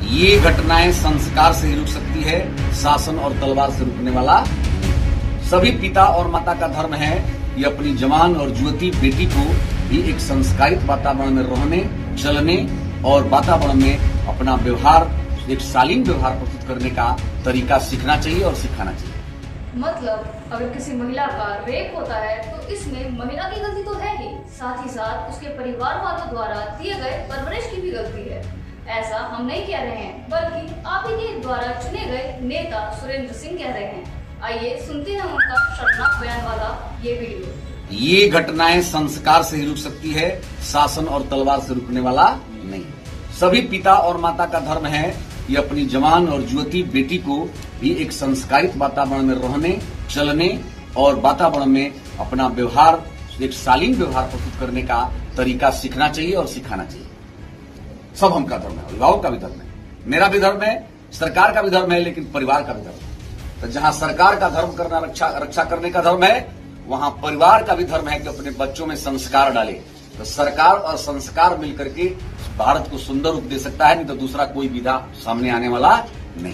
ये घटनाएं संस्कार से ही रुक सकती है, शासन और तलवार से रुकने वाला। सभी पिता और माता का धर्म है कि अपनी जवान और युवती बेटी को भी एक संस्कारित वातावरण में रहने, चलने और वातावरण में अपना व्यवहार, एक शालीन व्यवहार प्रस्तुत करने का तरीका सीखना चाहिए और सिखाना चाहिए। मतलब अगर किसी महिला का रेप होता है तो इसमें महिला की गलती तो है ही, साथ ही साथ उसके परिवार वालों द्वारा दिए गए परवरिश की भी गलती है। ऐसा हम नहीं कह रहे हैं, बल्कि आप ही के द्वारा चुने गए नेता सुरेंद्र सिंह कह रहे हैं। आइए सुनते हैं उनका शर्मनाक बयान वाला ये वीडियो। ये घटनाएं संस्कार से ही रुक सकती है, शासन और तलवार से रुकने वाला नहीं। सभी पिता और माता का धर्म है कि अपनी जवान और युवती बेटी को भी एक संस्कारित वातावरण में रहने, चलने और वातावरण में अपना व्यवहार, एक शालीन व्यवहार प्रस्तुत करने का तरीका सीखना चाहिए और सिखाना चाहिए। सब हम का धर्म है, अभिभावक का भी धर्म है, मेरा भी धर्म है, सरकार का भी धर्म है, लेकिन परिवार का भी धर्म है। तो जहां सरकार का धर्म करना, रक्षा करने का धर्म है, वहां परिवार का भी धर्म है कि अपने बच्चों में संस्कार डाले। तो सरकार और संस्कार मिलकर के भारत को सुंदर रूप दे सकता है, नहीं तो दूसरा कोई विधा सामने आने वाला नहीं।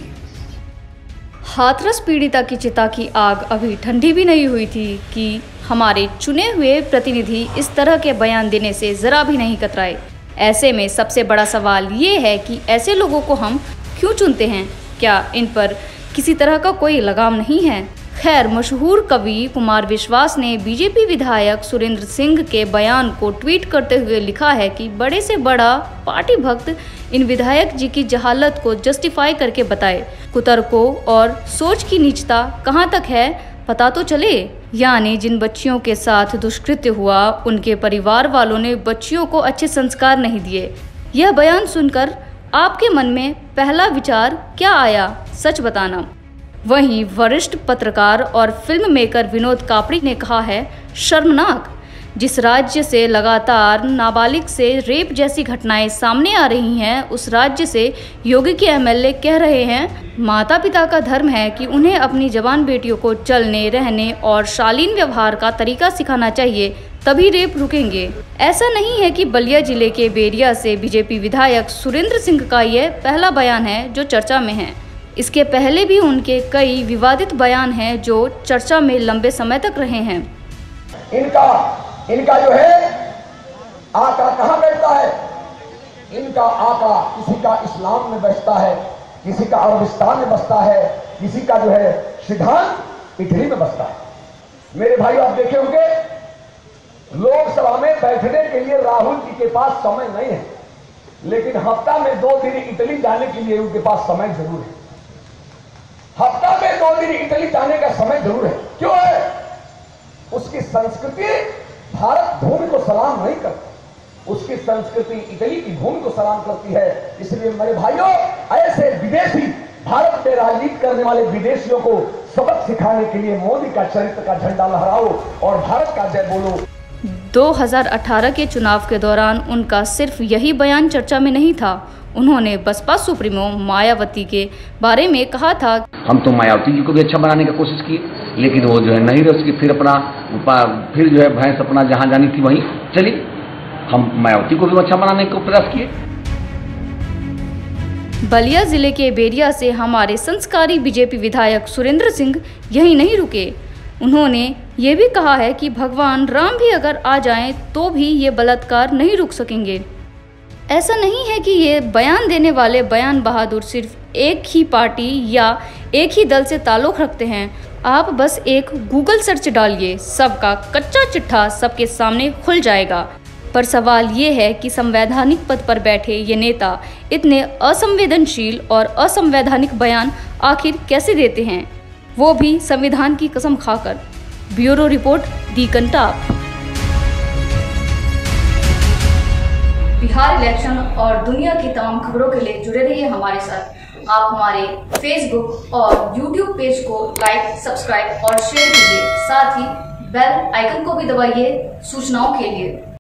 हाथरस पीड़िता की चिता की आग अभी ठंडी भी नहीं हुई थी कि हमारे चुने हुए प्रतिनिधि इस तरह के बयान देने से जरा भी नहीं कतराए। ऐसे में सबसे बड़ा सवाल ये है कि ऐसे लोगों को हम क्यों चुनते हैं? क्या इन पर किसी तरह का कोई लगाम नहीं है? खैर, मशहूर कवि कुमार विश्वास ने बीजेपी विधायक सुरेंद्र सिंह के बयान को ट्वीट करते हुए लिखा है कि बड़े से बड़ा पार्टी भक्त इन विधायक जी की जहालत को जस्टिफाई करके बताए। कुतर्कों और सोच की नीचता कहाँ तक है पता तो चले। यानी जिन बच्चियों के साथ दुष्कृत्य हुआ उनके परिवार वालों ने बच्चियों को अच्छे संस्कार नहीं दिए। यह बयान सुनकर आपके मन में पहला विचार क्या आया, सच बताना। वहीं वरिष्ठ पत्रकार और फिल्म मेकर विनोद कापड़ी ने कहा है, शर्मनाक। जिस राज्य से लगातार नाबालिग से रेप जैसी घटनाएं सामने आ रही हैं, उस राज्य से योगी के एमएलए कह रहे हैं माता पिता का धर्म है कि उन्हें अपनी जवान बेटियों को चलने, रहने और शालीन व्यवहार का तरीका सिखाना चाहिए, तभी रेप रुकेंगे। ऐसा नहीं है कि बलिया जिले के बेरिया से बीजेपी विधायक सुरेंद्र सिंह का यह पहला बयान है जो चर्चा में है। इसके पहले भी उनके कई विवादित बयान हैं जो चर्चा में लंबे समय तक रहे हैं। इनका जो है आका कहाँ बैठता है? इनका आका किसी का इस्लाम में बसता है, किसी का अरबिस्तान में बसता है, किसी का जो है सिद्धांत इटली में बसता है। मेरे भाई, आप देखे होंगे लोकसभा में बैठने के लिए राहुल जी के पास समय नहीं है, लेकिन हफ्ता में 2 दिन इटली जाने के लिए उनके पास समय जरूर है। हफ्ता में 2 दिन इटली जाने का समय जरूर है। क्यों है? उसकी संस्कृति भारत भूमि को सलाम नहीं करती, उसकी संस्कृति इटली की भूमि को सलाम करती है। इसलिए मेरे भाइयों, ऐसे विदेशी, भारत में राजनीति करने वाले विदेशियों को सबक सिखाने के लिए मोदी का चरित्र का झंडा लहराओ और भारत का जय बोलो। 2018 के चुनाव के दौरान उनका सिर्फ यही बयान चर्चा में नहीं था। उन्होंने बसपा सुप्रीमो मायावती के बारे में कहा था, हम तो मायावती जी को भी अच्छा बनाने की कोशिश की, लेकिन वो जो है नहीं रह सकी। फिर जो है भैंस अपना जहां जानी थी वहीं चली। हम मायावती को भी अच्छा बनाने का प्रयास किए। बलिया जिले के बेरिया से हमारे संस्कारी बीजेपी विधायक सुरेंद्र सिंह यही नहीं रुके। उन्होंने ये भी कहा है कि भगवान राम भी अगर आ जाएं तो भी ये बलात्कार नहीं रुक सकेंगे। ऐसा नहीं है कि ये बयान देने वाले बयान बहादुर सिर्फ एक ही पार्टी या एक ही दल से ताल्लुक़ रखते हैं। आप बस एक गूगल सर्च डालिए, सबका कच्चा चिट्ठा सबके सामने खुल जाएगा। पर सवाल ये है कि संवैधानिक पद पर बैठे ये नेता इतने असंवेदनशील और असंवैधानिक बयान आखिर कैसे देते हैं, वो भी संविधान की कसम खाकर। Bureau report, the Kantap. Bihar election और दुनिया की तमाम खबरों के लिए जुड़े रहिए हमारे साथ। आप हमारे फेसबुक और यूट्यूब पेज को लाइक, सब्सक्राइब और शेयर कीजिए। साथ ही बेल आइकन को भी दबाइए सूचनाओं के लिए।